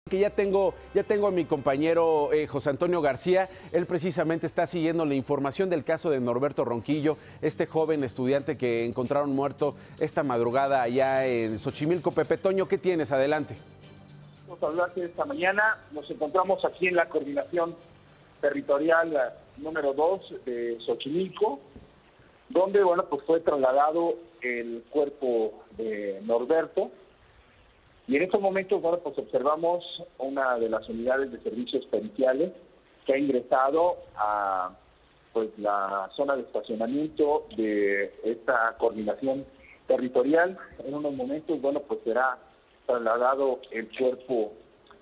Que ya tengo a mi compañero José Antonio García. Él precisamente está siguiendo la información del caso de Norberto Ronquillo, este joven estudiante que encontraron muerto esta madrugada allá en Xochimilco. Pepe Toño, ¿qué tienes? Adelante. Vamos a hablar de esta mañana. Nos encontramos aquí en la coordinación territorial número 2 de Xochimilco, donde pues fue trasladado el cuerpo de Norberto. Y en estos momentos, pues observamos una de las unidades de servicios periciales que ha ingresado a la zona de estacionamiento de esta coordinación territorial. En unos momentos, pues será trasladado el cuerpo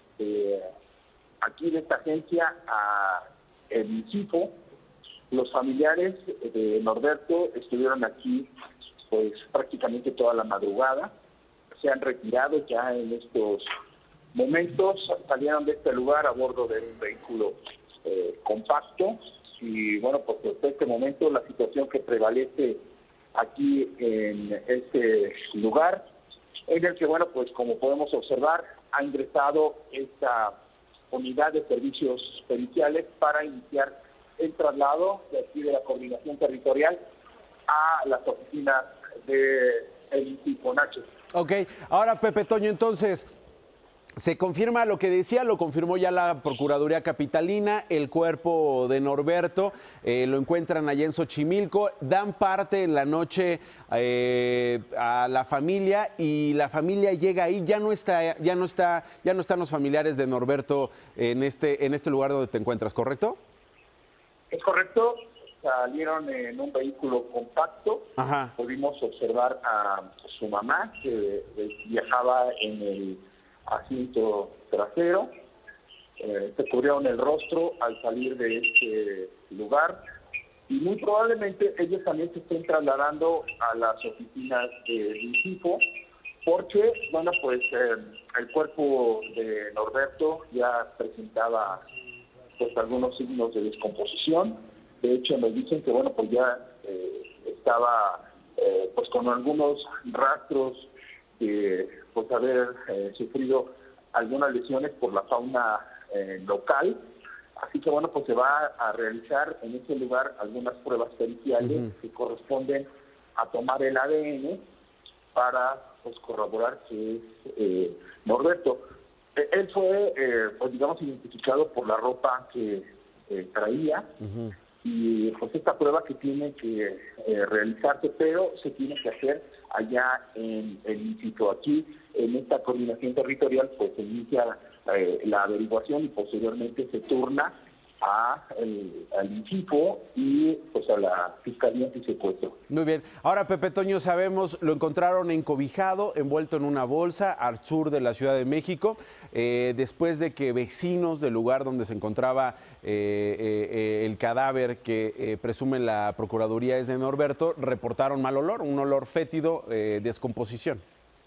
aquí de esta agencia a el CIFO. Los familiares de Norberto estuvieron aquí prácticamente toda la madrugada. Se han retirado ya en estos momentos, salieron de este lugar a bordo de un vehículo compacto y pues hasta este momento la situación que prevalece aquí en este lugar, en el que pues como podemos observar, ha ingresado esta unidad de servicios periciales para iniciar el traslado de aquí de la coordinación territorial a las oficinas del Instituto Nacho. Ok, ahora Pepe Toño, entonces, se confirma lo que decía, lo confirmó ya la Procuraduría Capitalina, el cuerpo de Norberto, lo encuentran allá en Xochimilco, dan parte en la noche a la familia y la familia llega ahí, ya no están los familiares de Norberto en este lugar donde te encuentras, ¿correcto? Es correcto. Salieron en un vehículo compacto. Ajá. Pudimos observar a su mamá que viajaba en el asiento trasero. Se cubrieron el rostro al salir de este lugar y muy probablemente ellos también se estén trasladando a las oficinas del INCIFO porque, el cuerpo de Norberto ya presentaba algunos signos de descomposición. De hecho, nos dicen que ya estaba con algunos rastros de haber sufrido algunas lesiones por la fauna local. Así que se va a realizar en ese lugar algunas pruebas periciales que corresponden a tomar el ADN para corroborar que es Norberto. Él fue, identificado por la ropa que traía. Y esta prueba que tiene que realizarse, pero se tiene que hacer allá en el instituto. Aquí, en esta coordinación territorial, se inicia la averiguación y posteriormente se turna al INCIFO y a la Fiscalía Antisecuestro. Muy bien. Ahora, Pepe Toño, sabemos, lo encontraron encobijado, envuelto en una bolsa al sur de la Ciudad de México, después de que vecinos del lugar donde se encontraba el cadáver que presume la Procuraduría es de Norberto, reportaron mal olor, un olor fétido, descomposición.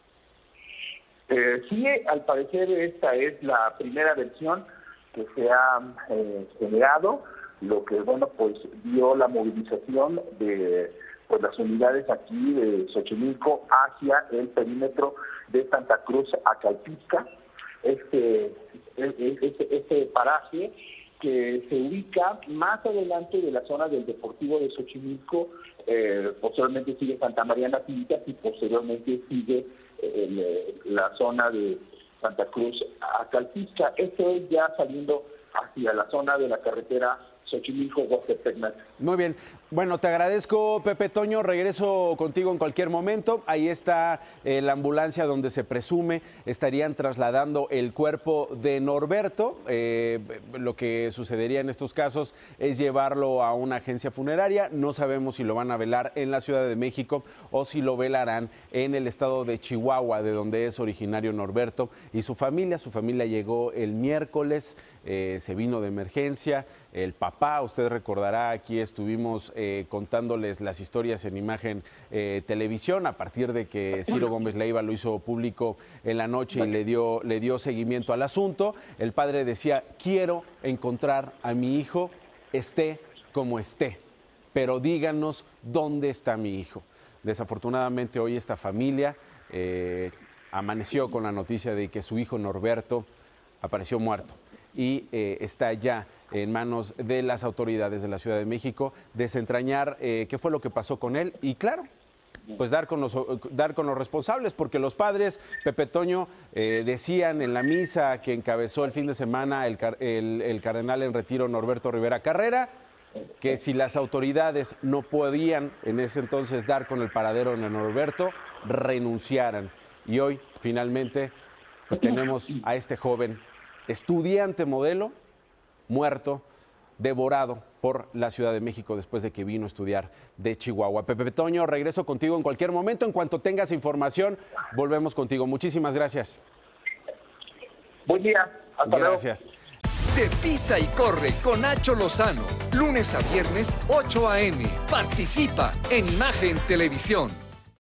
Sí, al parecer esta es la primera versión que se ha generado, lo que dio la movilización de las unidades aquí de Xochimilco hacia el perímetro de Santa Cruz a Calpizca. Este paraje que se ubica más adelante de la zona del Deportivo de Xochimilco, posteriormente sigue Santa María Nativitas y posteriormente sigue la zona de Santa Cruz a Calpizca. Esto es ya saliendo hacia la zona de la carretera Xochimilco-Huastepec. Muy bien. Bueno, te agradezco, Pepe Toño. Regreso contigo en cualquier momento. Ahí está la ambulancia donde se presume estarían trasladando el cuerpo de Norberto. Lo que sucedería en estos casos es llevarlo a una agencia funeraria. No sabemos si lo van a velar en la Ciudad de México o si lo velarán en el estado de Chihuahua, de donde es originario Norberto y su familia. Su familia llegó el miércoles, se vino de emergencia. El papá, usted recordará, aquí estuvimos contándoles las historias en Imagen Televisión, a partir de que Ciro Gómez Leiva lo hizo público en la noche y le dio seguimiento al asunto. El padre decía: quiero encontrar a mi hijo, esté como esté, pero díganos dónde está mi hijo. Desafortunadamente hoy esta familia amaneció con la noticia de que su hijo Norberto apareció muerto y está ya en manos de las autoridades de la Ciudad de México desentrañar qué fue lo que pasó con él y claro, pues dar con los responsables, porque los padres, Pepe Toño, decían en la misa que encabezó el fin de semana el cardenal en retiro Norberto Rivera Carrera, que si las autoridades no podían en ese entonces dar con el paradero de Norberto, renunciaran. Y hoy, finalmente, pues tenemos a este joven estudiante modelo, muerto, devorado por la Ciudad de México después de que vino a estudiar de Chihuahua. Pepe Toño, regreso contigo en cualquier momento. En cuanto tengas información, volvemos contigo. Muchísimas gracias. Buen día. Hasta luego. Gracias. De Pisa y Corre con Nacho Lozano. Lunes a viernes, 8 a.m. Participa en Imagen Televisión.